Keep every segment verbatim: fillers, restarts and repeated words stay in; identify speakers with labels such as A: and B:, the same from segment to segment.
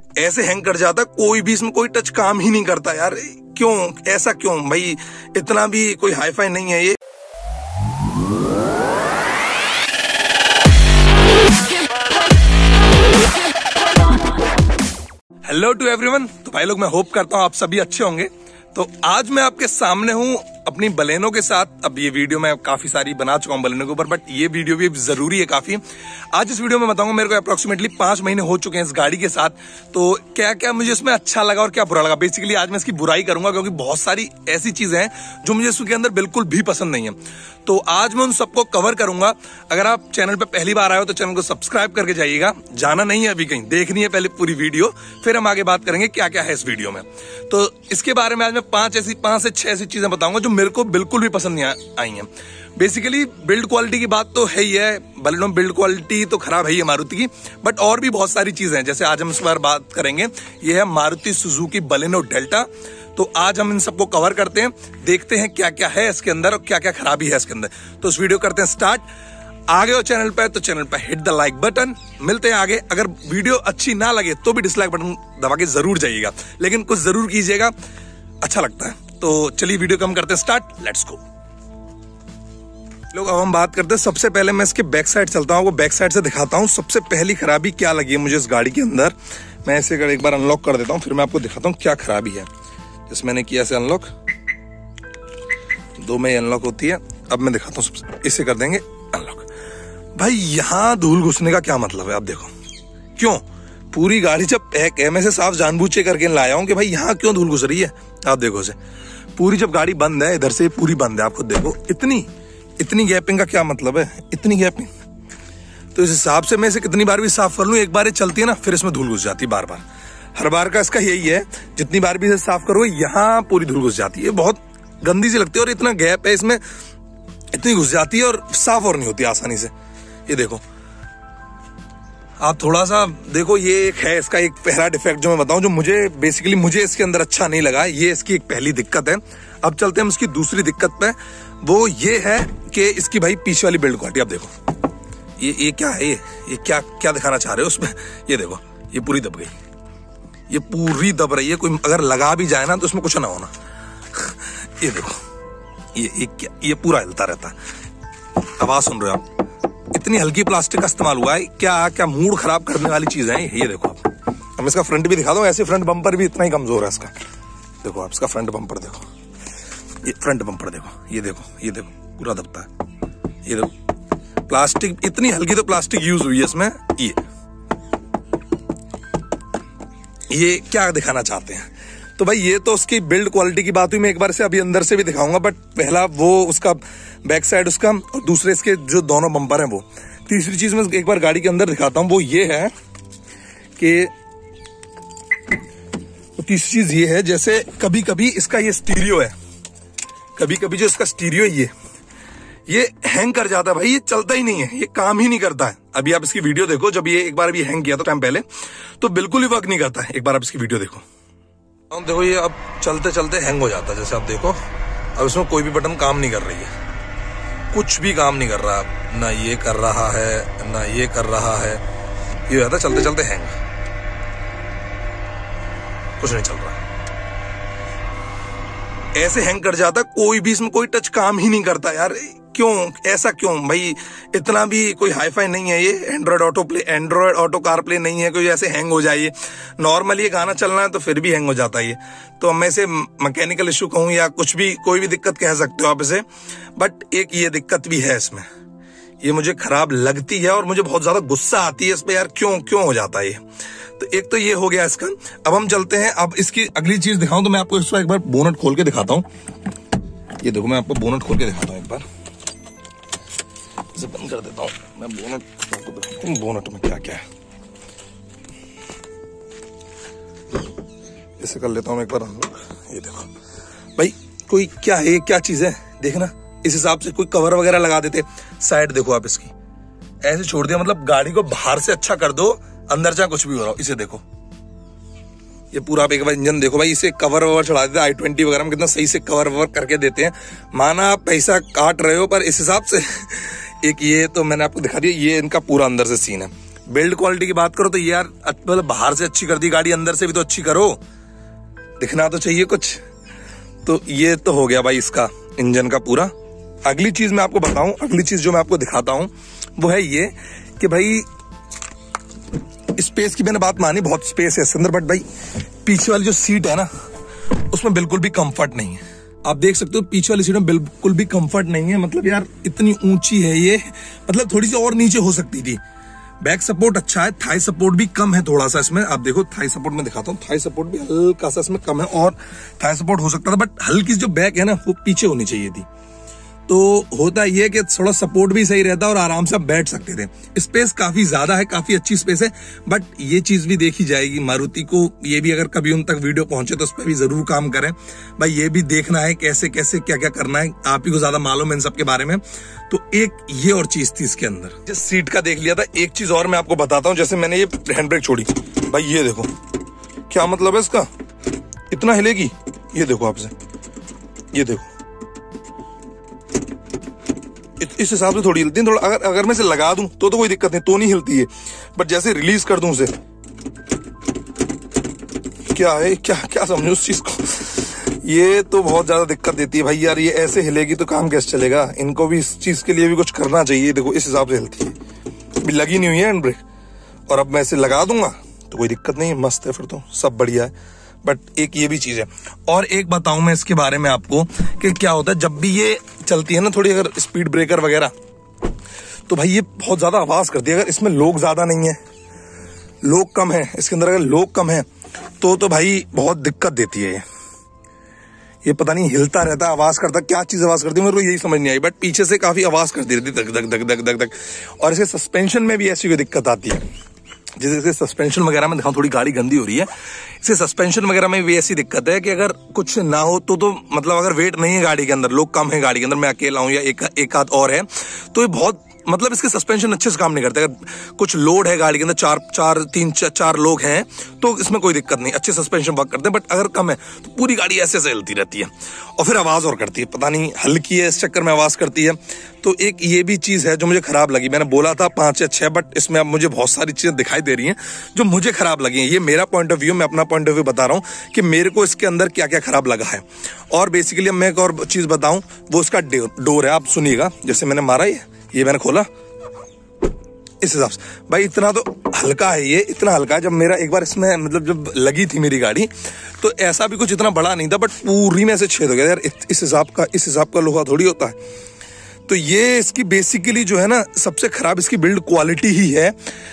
A: ऐसे हैंग कर जाता, कोई भी इसमें कोई टच काम ही नहीं करता यार। क्यों ऐसा क्यों भाई? इतना भी कोई हाई फाई नहीं है ये। Hello to everyone. तो भाई लोग, मैं होप करता हूँ आप सभी अच्छे होंगे। तो आज मैं आपके सामने हूँ अपनी बलेनो के साथ। अब ये वीडियो मैं काफी सारी बना चुका हूँ बलेनो के ऊपर, बट ये वीडियो भी जरूरी है काफी। आज इस वीडियो में बताऊंगा, मेरे को अप्रोक्सीमेटली पांच महीने हो चुके हैं इस गाड़ी के साथ, तो क्या क्या मुझे इसमें अच्छा लगा और क्या बुरा लगा। बेसिकली आज मैं इसकी बुराई करूंगा, क्योंकि बहुत सारी ऐसी चीजें हैं जो मुझे इसके अंदर बिल्कुल भी पसंद नहीं है। तो आज मैं उन सबको कवर करूंगा। अगर आप चैनल पे पहली बार आए हो तो चैनल को सब्सक्राइब करके जाइएगा। जाना नहीं है अभी कहीं, देखनी है पहले पूरी वीडियो, फिर हम आगे बात करेंगे क्या क्या है इस वीडियो में। तो इसके बारे में आज मैं पांच ऐसी पांच से छह ऐसी चीजें बताऊंगा जो मेरे को बिल्कुल भी पसंद नहीं आई हैं। बेसिकली बिल्ड क्वालिटी की बात तो है ही है, बलेनो बिल्ड क्वालिटी तो खराब है ही है मारुति की, बट और भी बहुत सारी चीजें हैं। जैसे आज हम इस बार बात करेंगे, ये है मारुति सुजुकी बलेनो डेल्टा। तो आज हम इन सबको कवर करते हैं, देखते हैं क्या क्या है इसके अंदर और क्या क्या खराबी है इसके अंदर। तो इस वीडियो करते हैं स्टार्ट। आगे हो चैनल पर तो चैनल पर हिट द लाइक बटन। मिलते हैं आगे। अगर वीडियो अच्छी ना लगे तो भी डिसलाइक बटन दबा के जरूर जाइएगा, लेकिन कुछ जरूर कीजिएगा, अच्छा लगता है। तो चलिए वीडियो कम करते हैं स्टार्ट, लेट्स गो। लोग अब हम बात करते हैं, सबसे पहले मैं इसके बैक साइड चलता हूँ, वो बैक साइड से दिखाता हूँ सबसे पहली खराबी क्या लगी है मुझे इस गाड़ी के अंदर। मैं इसे एक बार अनलॉक कर देता हूँ, फिर मैं आपको दिखाता हूँ क्या खराबी है। जैसे मैंने किया इसे अनलॉक, दो में अनलॉक होती है। अब मैं दिखाता हूँ, इसे कर देंगे अनलॉक। भाई यहाँ धूल घुसने का क्या मतलब है? आप देखो क्यों, पूरी गाड़ी जब पैक है, मैं इसे साफ जानबूझ के करके लाया हूँ कि भाई यहाँ क्यों धूल घुस रही है। आप देखो इसे, पूरी जब गाड़ी बंद है, इधर से पूरी बंद है, आप खुद देखो। इतनी इतनी गैपिंग का क्या मतलब है? इतनी गैपिंग, तो इस हिसाब से मैं इसे कितनी बार भी साफ कर लूं, एक बार ये चलती है ना, फिर इसमें धूल घुस जाती है बार बार। हर बार का इसका यही है, जितनी बार भी इसे साफ करो यहाँ पूरी धूल घुस जाती है। बहुत गंदी सी लगती है, और इतना गैप है इसमें, इतनी घुस जाती है और साफ और नहीं होती आसानी से। ये देखो, आप थोड़ा सा देखो, ये एक है इसका एक पहला डिफेक्ट जो मैं बताऊं, जो मुझे बेसिकली मुझे इसके अंदर अच्छा नहीं लगा। ये इसकी एक पहली दिक्कत है। अब चलते हैं हम इसकी दूसरी दिक्कत पे। वो ये है कि इसकी भाई पीछे वाली बिल्ड क्वालिटी। आप देखो, ये ये क्या है, ये ये क्या क्या दिखाना चाह रहे हो उसमें? ये देखो, ये पूरी दब गई, ये पूरी दब रही है। कोई अगर लगा भी जाए ना तो उसमें कुछ ना होना। ये देखो, ये ये क्या, ये पूरा हिलता रहता है। आवाज सुन रहे हो आप? इतनी हल्की प्लास्टिक का इस्तेमाल हुआ है, क्या क्या मूड खराब करने वाली चीज है ये। देखो आप, हम इसका फ्रंट भी दिखा दो। ऐसे फ्रंट बम्पर भी इतना ही कमजोर है इसका। देखो आप इसका फ्रंट बम्पर देखो, ये फ्रंट बम्पर देखो, ये देखो, ये देखो पूरा दबता है। ये देखो, प्लास्टिक इतनी हल्की तो प्लास्टिक यूज हुई है इसमें। ये ये क्या दिखाना चाहते हैं? तो भाई ये तो उसकी बिल्ड क्वालिटी की बात हुई। मैं एक बार से अभी अंदर से भी दिखाऊंगा, बट पहला वो उसका बैक साइड उसका, और दूसरे इसके जो दोनों बम्पर हैं वो। तीसरी चीज मैं एक बार गाड़ी के अंदर दिखाता हूं, वो ये है कि तीसरी चीज ये है, जैसे कभी कभी इसका ये स्टीरियो है, कभी कभी जो इसका स्टीरियो है ये ये हैंग कर जाता है भाई। ये चलता ही नहीं है, ये काम ही नहीं करता है। अभी आप इसकी वीडियो देखो, जब ये एक बार अभी हैंग किया था टाइम पहले, तो बिल्कुल ही वर्क नहीं करता है। एक बार आप इसकी वीडियो देखो, अब देखो ये अब चलते चलते हैंग हो जाता है। जैसे आप देखो, अब इसमें कोई भी बटन काम नहीं कर रही है, कुछ भी काम नहीं कर रहा, ना ये कर रहा है ना ये कर रहा है। ये हो जाता है चलते चलते हैंग, कुछ नहीं चल रहा, ऐसे हैंग कर जाता। कोई भी इसमें कोई टच काम ही नहीं करता यार। क्यों ऐसा क्यों भाई? इतना भी कोई हाई फाई नहीं है ये। Android auto play android auto car play नहीं है कोई ऐसे हैंग हो जाए। नॉर्मली ये गाना चलना है तो फिर भी हैंग हो जाता है ये। तो मैं इसे मैकेनिकल इशू कहूँ या कुछ भी, कोई भी दिक्कत कह सकते हो आप इसे, बट एक ये दिक्कत भी है इसमें, ये मुझे खराब लगती है और मुझे बहुत ज्यादा गुस्सा आती है इस पे यार। क्यों क्यों हो जाता है ये? तो एक तो ये हो गया इसका। अब हम चलते हैं, अब इसकी अगली चीज दिखाऊं तो मैं आपको इसका एक बार बोनट खोल के दिखाता हूं। ये देखो, मैं आपको बोनट खोल के दिखाता हूं एक बार। इसे बंद कर देता हूं, मैं बोनट आपको दिखाता हूं बोनट में क्या क्या है। इसे कर लेता हूं एक बार हम लोग। ये देखो भाई, कोई क्या है, क्या चीज है देखना। इस हिसाब से कोई कवर वगैरह लगा देते। साइड देखो आप इसकी, ऐसे छोड़ दिया, मतलब गाड़ी को बाहर से अच्छा कर दो, अंदर चाहे कुछ भी हो रहा हो। इसे देखो, ये पूरा आप एक बार इंजन देखो भाई। इसे कवर ववर चढ़ा देते आई ट्वेंटी वगैरह में, कितना सही से कवर ववर करके देते हैं। माना आप पैसा काट रहे हो, पर इस हिसाब से एक ये तो मैंने आपको दिखा दिया। ये इनका पूरा अंदर से सीन है। बिल्ड क्वालिटी की बात करो तो यार मतलब बाहर से अच्छी कर दी गाड़ी, अंदर से भी तो अच्छी करो, दिखना तो चाहिए कुछ। तो ये तो हो गया भाई इसका इंजन का पूरा। अगली चीज मैं आपको बताऊं, अगली चीज जो मैं आपको दिखाता हूं वो है ये कि भाई स्पेस की मैंने बात मानी, बहुत स्पेस है इसके अंदर, बट भाई पीछे वाली जो सीट है ना उसमें बिल्कुल भी कंफर्ट नहीं है। आप देख सकते हो पीछे वाली सीट में बिल्कुल भी कंफर्ट नहीं है। मतलब यार इतनी ऊंची है ये, मतलब थोड़ी सी और नीचे हो सकती थी। बैक सपोर्ट अच्छा है, थाई सपोर्ट भी कम है थोड़ा सा इसमें। आप देखो थाई सपोर्ट में दिखाता हूँ, थाई सपोर्ट भी हल्का सा इसमें कम है, और थाई सपोर्ट हो सकता था, बट हल्की जो बैक है ना वो पीछे होनी चाहिए थी। तो होता ये कि थोड़ा सपोर्ट भी सही रहता और आराम से आप बैठ सकते थे। स्पेस काफी ज्यादा है, काफी अच्छी स्पेस है, बट ये चीज भी देखी जाएगी मारुति को। ये भी अगर कभी उन तक वीडियो पहुंचे तो उस पर भी जरूर काम करें भाई। ये भी देखना है कैसे कैसे क्या क्या करना है, आप ही को ज्यादा मालूम है इन सब के बारे में। तो एक ये और चीज थी इसके अंदर। जिस सीट का देख लिया था, एक चीज और मैं आपको बताता हूँ। जैसे मैंने ये हैंड ब्रेक छोड़ी भाई, ये देखो क्या मतलब है इसका, इतना हिलेगी। ये देखो आपसे, ये देखो इस हिसाब से थोड़ी हिलती है। थोड़ा अगर अगर मैं इसे लगा दूं तो तो कोई दिक्कत नहीं, तो नहीं हिलती है, बट जैसे रिलीज कर दूं उसे, क्या है क्या क्या समझो उस चीज को, ये तो बहुत ज्यादा दिक्कत देती है भाई। यार ये ऐसे हिलेगी तो काम कैसे चलेगा, इनको भी इस चीज के लिए भी कुछ करना चाहिए। देखो इस हिसाब से हिलती है, अभी लगी नहीं हुई है हैंड ब्रेक, और अब मैं इसे लगा दूंगा तो कोई दिक्कत नहीं है, मस्त है, फिर तो सब बढ़िया है। बट एक ये भी चीज है। और एक बताऊं मैं इसके बारे में आपको कि क्या होता है जब भी ये चलती है ना थोड़ी, अगर स्पीड ब्रेकर वगैरह, तो भाई ये बहुत ज्यादा आवाज करती है। अगर इसमें लोग ज्यादा नहीं है, लोग कम है इसके अंदर, अगर लोग कम है तो तो भाई बहुत दिक्कत देती है। ये ये पता नहीं हिलता रहता है, आवाज करता, क्या चीज आवाज करती है मेरे को यही समझ नहीं आई, बट पीछे से काफी आवाज करती रहती है, धक धक धक धक धक धक। और इसके सस्पेंशन में भी ऐसी कोई दिक्कत आती है। जैसे सस्पेंशन वगैरह में दिखाऊं, थोड़ी गाड़ी गंदी हो रही है, इससे सस्पेंशन वगैरह में भी ऐसी दिक्कत है कि अगर कुछ ना हो तो तो मतलब अगर वेट नहीं है गाड़ी के अंदर, लोग कम है गाड़ी के अंदर, मैं अकेला हूं या एक एक आध और है, तो ये बहुत मतलब इसके सस्पेंशन अच्छे से काम नहीं करते। अगर कुछ लोड है गाड़ी के अंदर, चार चार तीन चार, चार लोग हैं तो इसमें कोई दिक्कत नहीं, अच्छे सस्पेंशन वर्क करते हैं। बट अगर कम है तो पूरी गाड़ी ऐसे ऐसे हिलती रहती है, और फिर आवाज और करती है, पता नहीं हल्की है इस चक्कर में आवाज करती है। तो एक ये भी चीज है जो मुझे खराब लगी। मैंने बोला था पांच या छह, बट इसमें अब मुझे बहुत सारी चीजें दिखाई दे रही हैं जो मुझे खराब लगी हैं। ये मेरा पॉइंट ऑफ व्यू, मैं अपना पॉइंट ऑफ व्यू बता रहा हूं कि मेरे को इसके अंदर क्या क्या खराब लगा है। और बेसिकली मैं एक और चीज बताऊं, वो उसका डोर है। आप सुनिएगा, जैसे मैंने मारा ये ये मैंने खोला इस हिसाब से, भाई इतना तो हल्का है, ये इतना हल्का है। जब मेरा एक बार इसमें मतलब जब लगी थी मेरी गाड़ी, तो ऐसा भी कुछ इतना बड़ा नहीं था, बट पूरी में ऐसे छेद हो गया यार। इस हिसाब का इस हिसाब का लोहा थोड़ी होता है। तो ये इसकी बेसिकली जो है ना सबसे खराब इसकी बिल्ड क्वालिटी ही है।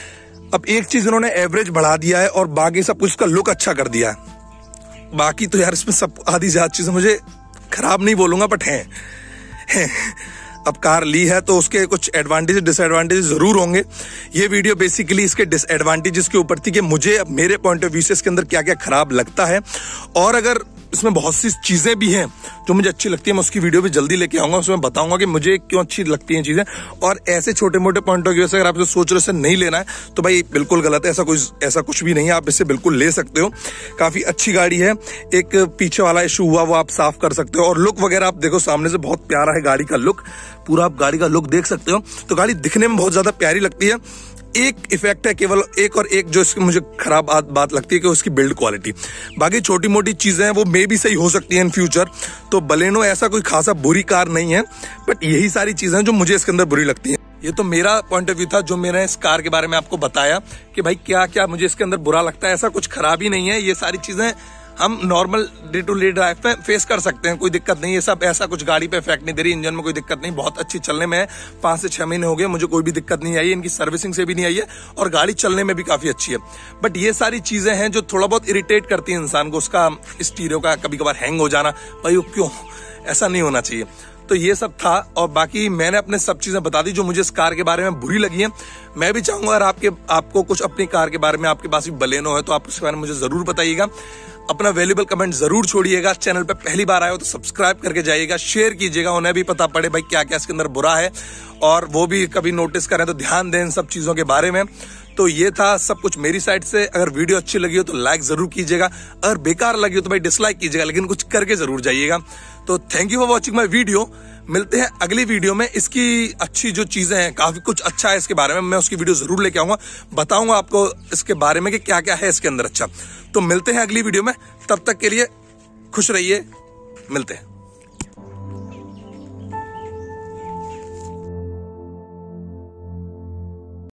A: अब एक चीज इन्होंने एवरेज बढ़ा दिया है और बाकी सब कुछ का लुक अच्छा कर दिया है। बाकी तो यार इसमें सब आधी ज्यादा चीजें मुझे खराब नहीं बोलूंगा, बट हैं हैं। अब कार ली है तो उसके कुछ एडवांटेज डिसएडवांटेज जरूर होंगे। ये वीडियो बेसिकली इसके डिसएडवांटेजेस के ऊपर थी कि मुझे मेरे पॉइंट ऑफ व्यू से इसके अंदर क्या क्या खराब लगता है, और अगर इसमें बहुत सी चीजें भी हैं जो मुझे अच्छी लगती है, मैं उसकी वीडियो भी जल्दी लेके आऊंगा, उसमें बताऊंगा कि मुझे क्यों अच्छी लगती हैं चीजें। और ऐसे छोटे मोटे पॉइंट ऑफ व्यू से अगर आप सोच रहे हो नहीं लेना है तो भाई बिल्कुल गलत है, ऐसा कुछ ऐसा कुछ भी नहीं है, आप इसे बिल्कुल ले सकते हो। काफी अच्छी गाड़ी है। एक पीछे वाला इशू हुआ वो आप साफ कर सकते हो, और लुक वगैरह आप देखो सामने से बहुत प्यारा है गाड़ी का लुक, पूरा आप गाड़ी का लुक देख सकते हो। तो गाड़ी दिखने में बहुत ज्यादा प्यारी लगती है। एक इफेक्ट है केवल एक और एक जो इसकी मुझे खराब बात लगती है कि उसकी बिल्ड क्वालिटी। बाकी छोटी मोटी चीजें हैं वो मे भी सही हो सकती है इन फ्यूचर। तो बलेनो ऐसा कोई खासा बुरी कार नहीं है, बट यही सारी चीजें जो मुझे इसके अंदर बुरी लगती हैं। ये तो मेरा पॉइंट ऑफ व्यू था जो मैंने इस कार के बारे में आपको बताया कि भाई क्या क्या मुझे इसके अंदर बुरा लगता है। ऐसा कुछ खराब ही नहीं है, ये सारी चीजें हम normal day to day drive पे फेस कर सकते हैं, कोई दिक्कत नहीं है। सब ऐसा कुछ गाड़ी पे इफेक्ट नहीं दे रही, इंजन में कोई दिक्कत नहीं, बहुत अच्छी चलने में है। पांच से छह महीने हो गए, मुझे कोई भी दिक्कत नहीं आई, इनकी सर्विसिंग से भी नहीं आई है, और गाड़ी चलने में भी काफी अच्छी है। बट ये सारी चीजें हैं जो थोड़ा बहुत इरिटेट करती है इंसान को, उसका स्टीरियो का कभी कभार हैंग हो जाना, भाई वो क्यों, ऐसा नहीं होना चाहिए। तो ये सब था, और बाकी मैंने अपने सब चीजें बता दी जो मुझे इस कार के बारे में बुरी लगी है। मैं भी चाहूंगा अगर आपके आपको कुछ अपनी कार के बारे में, आपके पास भी बलेनो है, तो आप उसके बारे में मुझे जरूर बताइएगा। अपना वैल्यूएबल कमेंट जरूर छोड़िएगा। चैनल पे पहली बार आए हो तो सब्सक्राइब करके जाइएगा, शेयर कीजिएगा, उन्हें भी पता पड़े भाई क्या क्या इसके अंदर बुरा है, और वो भी कभी नोटिस करें तो ध्यान दें इन सब चीजों के बारे में। तो ये था सब कुछ मेरी साइड से। अगर वीडियो अच्छी लगी हो तो लाइक जरूर कीजिएगा, अगर बेकार लगी हो तो भाई डिसलाइक कीजिएगा, लेकिन कुछ करके जरूर जाइएगा। तो thank you for watching my video. मिलते हैं अगली वीडियो में। इसकी अच्छी जो चीजें हैं, काफी कुछ अच्छा है इसके बारे में, मैं उसकी वीडियो जरूर लेके आऊंगा, बताऊंगा आपको इसके बारे में कि क्या क्या है इसके अंदर अच्छा। तो मिलते हैं अगली वीडियो में, तब तक के लिए खुश रहिए, मिलते हैं।